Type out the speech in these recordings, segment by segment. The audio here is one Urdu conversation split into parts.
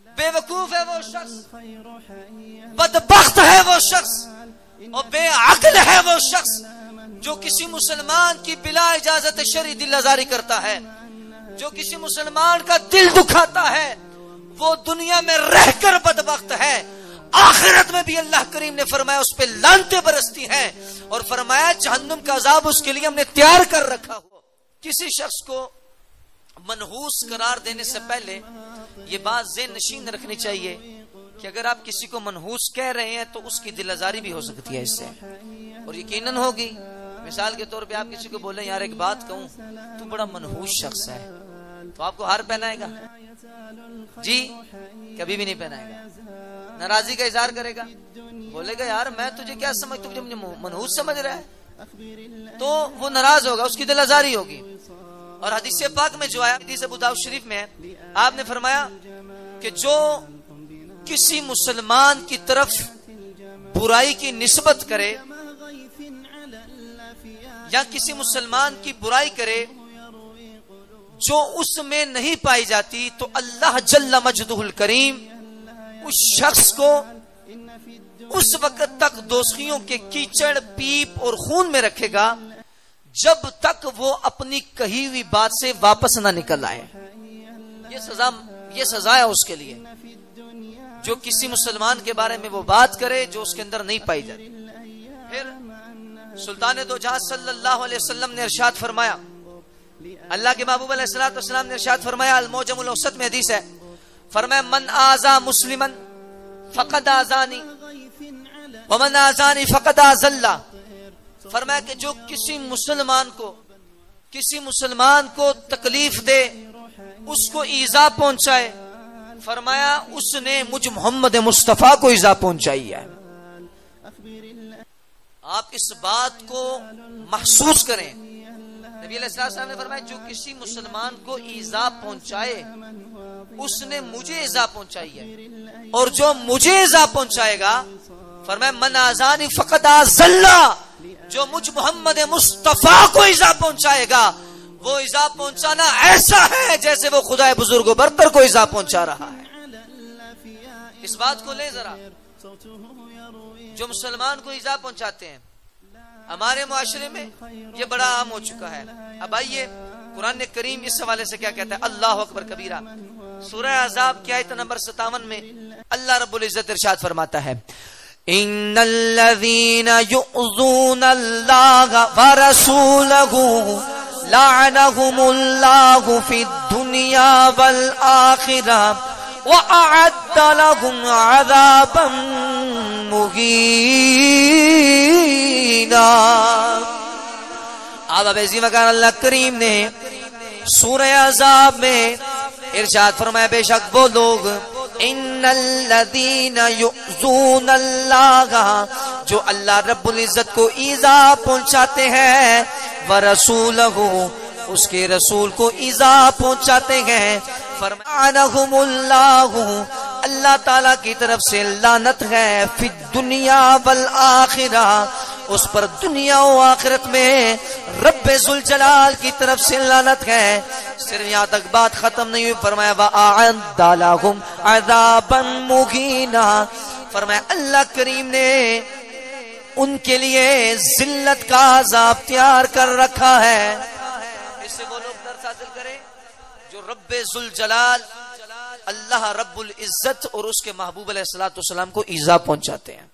بے وقوف ہے وہ شخص، بدبخت ہے وہ شخص، اور بے عقل ہے وہ شخص جو کسی مسلمان کی بلا اجازت شرعی دل آزاری کرتا ہے، جو کسی مسلمان کا دل دکھاتا ہے، وہ دنیا میں رہ کر بدبخت ہے، آخرت میں بھی اللہ کریم نے فرمایا اس پہ لعنتیں برستی ہیں، اور فرمایا جہنم کا عذاب اس کے لیے ہم نے تیار کر رکھا ہو۔ کسی شخص کو منحوس قرار دینے سے پہلے یہ بات ذہن نشین رکھنی چاہیے کہ اگر آپ کسی کو منحوس کہہ رہے ہیں تو اس کی دل آزاری بھی ہو سکتی ہے اس سے، اور یقیناً ہوگی۔ مثال کے طور پہ آپ کسی کو بولیں یار ایک بات کہوں، تو بڑا منحوس شخص ہے، تو آپ کو ہار پہنائے گا؟ جی کبھی بھی نہیں پہنائے گا۔ ناراضی کا اظہار کرے گا، بولے گا یار میں تجھے کیا سمجھ، تجھے مجھے منحوس سمجھ رہا ہے، تو وہ ناراض ہوگا، اس کی دل آزاری ہوگی۔ اور حدیث پاک میں جو آیا، حدیث ابو داؤد شریف میں ہے، آپ نے فرمایا کہ جو کسی مسلمان کی طرف برائی کی نسبت کرے یا کسی مسلمان کی برائی کرے جو اس میں نہیں پائی جاتی، تو اللہ جل مجدہ الکریم اس شخص کو اس وقت تک دوزخیوں کے کیچڑ، پیپ اور خون میں رکھے گا جب تک وہ اپنی کہی ہوئی بات سے واپس نہ نکل آئے۔ یہ سزا ہے اس کے لیے جو کسی مسلمان کے بارے میں وہ بات کرے جو اس کے اندر نہیں پائی جاتی۔ پھر سلطان دو جہاں صلی اللہ علیہ وسلم نے ارشاد فرمایا، اللہ کے محبوب علیہ الصلوۃ والسلام نے ارشاد فرمایا، المعجم الاوسط میں حدیث ہے، فرمایا من آذا مسلما فقد آذانی ومن آذانی فقد آذى اللہ۔ فرمایا کہ جو کسی مسلمان کو تکلیف دے، اس کو ایذا پہنچائے، فرمایا اس نے مجھ محمد مصطفیٰ کو ایذا پہنچائی ہے۔ آپ اس بات کو محسوس کریں، نبی علیہ السلام نے فرمایا جو کسی مسلمان کو ایذا پہنچائے اس نے مجھے ایذا پہنچائی ہے، اور جو مجھے ایذا پہنچائے گا، فرمایا من آذانی فقد آذى اللہ، جو مجھ محمد مصطفیٰ کو ایذا پہنچائے گا، وہ ایذا پہنچانا ایسا ہے جیسے وہ خدا بزرگ و برتر کو ایذا پہنچا رہا ہے۔ اس بات کو لے ذرا، جو مسلمان کو ایذا پہنچاتے ہیں ہمارے معاشرے میں یہ بڑا عام ہو چکا ہے۔ اب آئیے قرآن کریم اس حوالے سے کیا کہتا ہے، اللہ اکبر کبیرہ، سورہ احزاب کی آیت نمبر 57 میں اللہ رب العزت ارشاد فرماتا ہے، ان الذين يؤذون الله ورسوله لعنهم الله في الدنيا والآخرة وأعد لهم عذابا مهينا۔ آب عزیز مکان اللہ کریم نے سورہ احزاب میں ارشاد فرمایا بے شک وہ لوگ ان الذین یؤذون اللہ، جو اللہ رب العزت کو ایذا پہنچاتے ہیں، ورسولہ، اس کے رسول کو ایذا پہنچاتے ہیں، فرمانہم اللہ، اللہ تعالیٰ کی طرف سے لعنت ہے، فی الدنیا والآخرہ، اس پر دنیا و آخرت میں رب ذوالجلال کی طرف سے لعنت ہے۔ صرف یہاں تک بات ختم نہیں ہوئی، فرمایا وَأَعَدَّ لَهُمْ عَذَابًا مُهِينًا، فرمایا اللہ کریم نے ان کے لیے ذلت کا عذاب تیار کر رکھا ہے۔ اس سے وہ لوگ درس حاصل کریں جو رب ذوالجلال اللہ رب العزت اور اس کے محبوب علیہ الصلوۃ والسلام کو ایذا پہنچاتے ہیں۔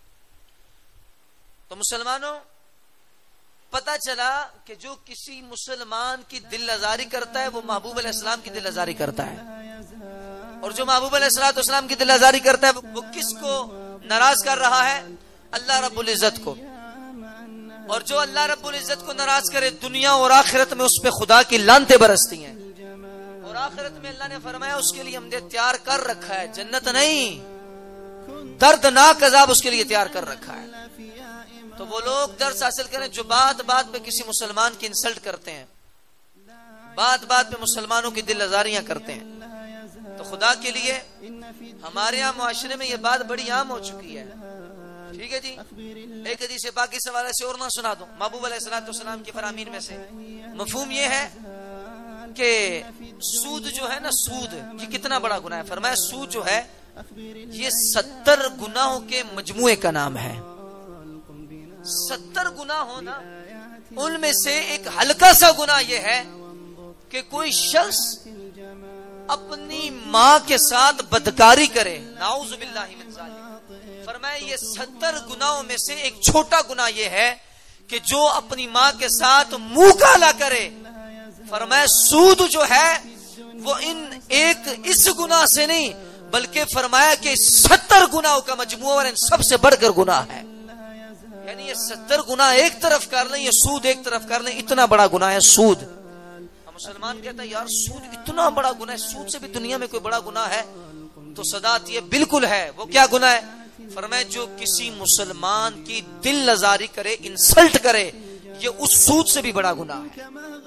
تو مسلمانوں، پتہ چلا کہ جو کسی مسلمان کی دل آزاری کرتا ہے وہ محبوب علیہ السلام کی دل آزاری کرتا ہے، اور جو محبوب علیہ الصلوۃ والسلام کی دل آزاری کرتا ہے وہ کس کو ناراض کر رہا ہے؟ اللہ رب العزت کو۔ اور جو اللہ رب العزت کو ناراض کرے دنیا اور آخرت میں اس پہ خدا کی لعنتیں برستی ہیں، اور آخرت میں اللہ نے فرمایا اس کے لیے ہم نے تیار کر رکھا ہے، جنت نہیں، دردناک عذاب اس کے لیے تیار کر رکھا ہے۔ تو وہ لوگ درس حاصل کریں جو بات بات پہ کسی مسلمان کی انسلٹ کرتے ہیں، بات بات پہ مسلمانوں کی دل آزاریاں کرتے ہیں۔ تو خدا کے لیے ہمارے یہاں معاشرے میں یہ بات بڑی عام ہو چکی ہے، ٹھیک ہے جی۔ ایک حدیث پاک اس حوالے سے اور نہ سنا دوں، محبوب علیہ الصلوۃ والسلام کی فرامین میں سے مفہوم یہ ہے کہ سود جو ہے نا، سود یہ کتنا بڑا گناہ ہے. فرمایا سود جو ہے یہ 70 گناہوں کے مجموعے کا نام ہے. 70 گناہ ہونا، ان میں سے ایک ہلکا سا گناہ یہ ہے کہ کوئی شخص اپنی ماں کے ساتھ بدکاری کرے. نعوذ باللہ من ذالک. فرمایا یہ 70 گناہوں میں سے ایک چھوٹا گناہ یہ ہے کہ جو اپنی ماں کے ساتھ منہ کالا کرے. فرمایا سود جو ہے وہ اس گناہ سے نہیں بلکہ فرمایا کہ 70 گناہوں کا مجموعہ اور ان سب سے بڑھ کر گناہ ہے. یعنی یہ 70 گناہ ایک طرف کر لیں، یہ سود ایک طرف کر لیں، اتنا بڑا گناہ ہے سود. مسلمان کہتا ہے یار سود اتنا بڑا گناہ ہے، سود سے بھی دنیا میں کوئی بڑا گناہ ہے؟ تو صدات یہ بالکل ہے. وہ کیا گناہ ہے؟ فرمایا جو کسی مسلمان کی دل لزاری کرے، انسلٹ کرے، یہ اس سود سے بھی بڑا گناہ ہے.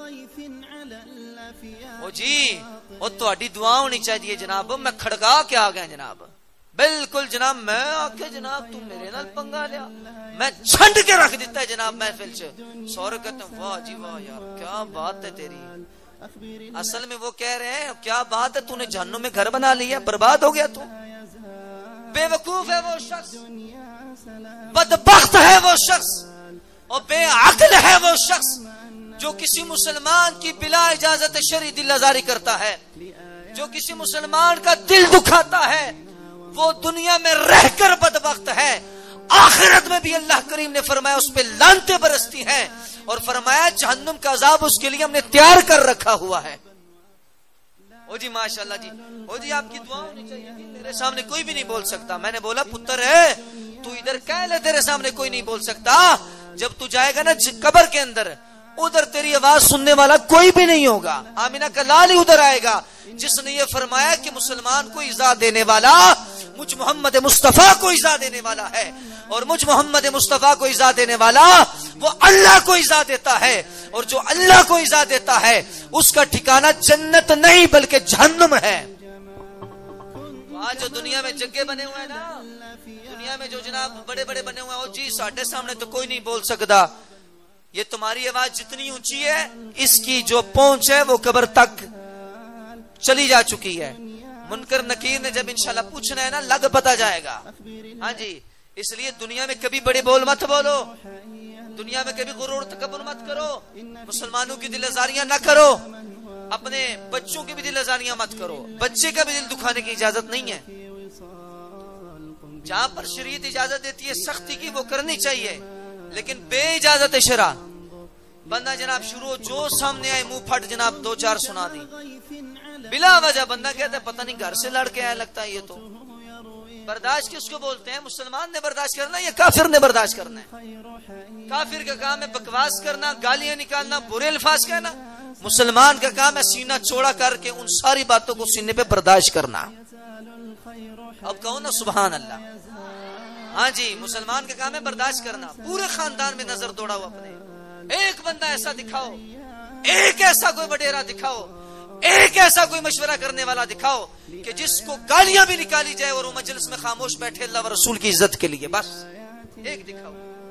او جی وہ تہاڈی دعا ہونی چاہیے جناب. میں کھڑکا کے آ گیا جناب، بالکل جناب. میں آکے جناب تم میرے نال پنگا لیا، میں چھنڈ کے رکھ دیتا ہے جناب محفل سے. سورے کہتے ہیں واہ جی واہ یار کیا بات ہے تیری. اصل میں وہ کہہ رہے ہیں کیا بات ہے، تو نے جہنم میں گھر بنا لیا، برباد ہو گیا تو. بے وقوف ہے وہ شخص، بدبخت ہے وہ شخص، اور بے عقل ہے وہ شخص جو کسی مسلمان کی بلا اجازت شرعی دل آزاری کرتا ہے، جو کسی مسلمان کا دل دکھاتا ہے. وہ دنیا میں رہ کر بدبخت ہے، آخرت میں بھی اللہ کریم نے فرمایا اس پہ لعنتیں برستی ہیں، اور فرمایا جہنم کا عذاب اس کے لیے ہم نے تیار کر رکھا ہوا ہے. او جی ماشاءاللہ جی. او جی آپ کی دعا ہونی چاہیے. میرے سامنے کوئی بھی نہیں بول سکتا. میں نے بولا پتر ہے تو ادھر کہہ لے، تیرے سامنے کوئی نہیں بول سکتا. جب تو جائے گا نا قبر کے اندر، ادھر تیری آواز سننے والا کوئی بھی نہیں ہوگا. آمینہ کا لال ہی ادھر آئے گا جس نے یہ فرمایا کہ مسلمان کو ایذا دینے والا مجھ محمد مصطفیٰ کو ایذا دینے والا ہے، اور مجھ محمد مصطفیٰ کو ایذا دینے والا وہ اللہ کو ایذا دیتا ہے، اور جو اللہ کو ایذا دیتا ہے اس کا ٹھکانہ جنت نہیں بلکہ جہنم ہے. آج جو دنیا میں جگہ بنے ہوئے ہیں نا، دنیا میں جو جناب بڑے بڑے بنے ہوئے ہیں، جی ساڈے سامنے تو کوئی نہیں بول سکتا. یہ تمہاری آواز جتنی اونچی ہے اس کی جو پہنچ ہے وہ قبر تک چلی جا چکی ہے. منکر نکیر نے جب انشاءاللہ پوچھنا ہے نا لگ پتا جائے گا. ہاں جی اس لیے دنیا میں کبھی بڑے بول مت بولو، دنیا میں کبھی غرور تکبر مت کرو، مسلمانوں کی دل آزاریاں نہ کرو، اپنے بچوں کی بھی دل آزاریاں مت کرو. بچے کا بھی دل دکھانے کی اجازت نہیں ہے. جہاں پر شریعت اجازت دیتی ہے سختی کی وہ کرنی چاہیے، لیکن بے اجازت شرع بندہ جناب شروع جو سامنے آئے منہ پھٹ جناب 2-4 سنا دی بلا وجہ. بندہ کہتا ہے پتہ نہیں گھر سے لڑ کے آیا لگتا ہے. یہ تو برداشت کس کو بولتے ہیں؟ مسلمان نے برداشت کرنا ہے یا کافر نے برداشت کرنا ہے؟ کافر کا کام ہے بکواس کرنا، گالیاں نکالنا، برے الفاظ کہنا. مسلمان کا کام ہے سینہ چوڑا کر کے ان ساری باتوں کو سینے پہ برداشت کرنا. اب کہو نا سبحان اللہ. ہاں جی مسلمان کا کام ہے برداشت کرنا. پورے خاندان میں نظر دوڑاؤ اپنے، ایک بندہ ایسا دکھاؤ، ایک ایسا کوئی وڈیرا دکھاؤ، ایک ایسا کوئی مشورہ کرنے والا دکھاؤ کہ جس کو گالیاں بھی نکالی جائے اور وہ مجلس میں خاموش بیٹھے اللہ و رسول کی عزت کے لیے. بس ایک دکھاؤ.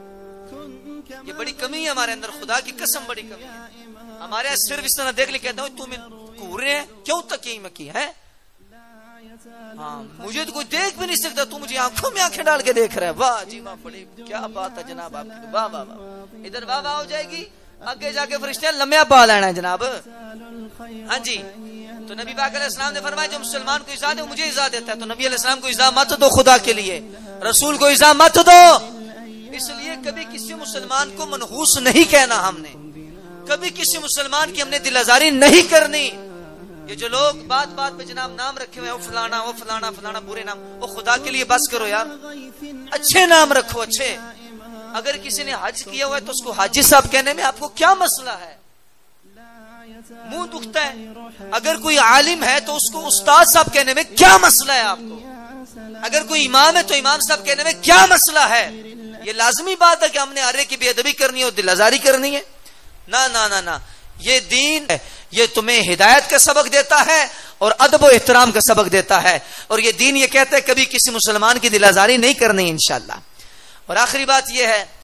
یہ بڑی کمی ہے ہمارے اندر، خدا کی قسم بڑی کمی ہے ہمارے. صرف اس طرح دیکھ لے کہتا ہوں تم کورے ہیں کیوں تک یہی میں کی ہے. ہاں مجھے تو کوئی دیکھ بھی نہیں سکتا، تو مجھے آنکھوں میں آنکھیں ڈال کے دیکھ رہا ہے. واہ جی واہ بڑی کیا بات ہے جناب آپ کی. واہ واہ واہ. ادھر واہ واہ ہو جائے گی، آگے جا کے فرشتے لمحہ پا لینا ہے جناب. ہاں جی تو نبی پاک علیہ السلام نے فرمایا جو مسلمان کو ایذا دے وہ مجھے ایذا دیتا ہے. تو نبی علیہ السلام کو ایذا مت دو، خدا کے لیے رسول کو ایذا مت دو. اس لیے کبھی کسی مسلمان کو منحوس نہیں کہنا ہم نے، کبھی کسی مسلمان کی ہم نے دل آزاری نہیں کرنی. یہ جو لوگ بات بات پہ جناب نام رکھے ہوئے ہیں، وہ فلانا وہ فلانا فلانا برے نام، وہ خدا کے لیے بس کرو یار، اچھے نام رکھو اچھے. اگر کسی نے حج کیا ہوا ہے تو اس کو حاجی صاحب کہنے میں آپ کو کیا مسئلہ ہے؟ منہ دکھتا ہے. اگر کوئی عالم ہے تو اس کو استاد صاحب کہنے میں کیا مسئلہ ہے آپ کو؟ اگر کوئی امام ہے تو امام صاحب کہنے میں کیا مسئلہ ہے؟ یہ لازمی بات ہے کہ ہم نے ارے کی بے ادبی کرنی ہے اور دل آزاری کرنی ہے؟ نہ نہ نہ نہ. یہ دین یہ تمہیں ہدایت کا سبق دیتا ہے اور ادب و احترام کا سبق دیتا ہے، اور یہ دین یہ کہتا ہے کبھی کسی مسلمان کی دل آزاری نہیں کرنی انشاءاللہ. اور آخری بات یہ ہے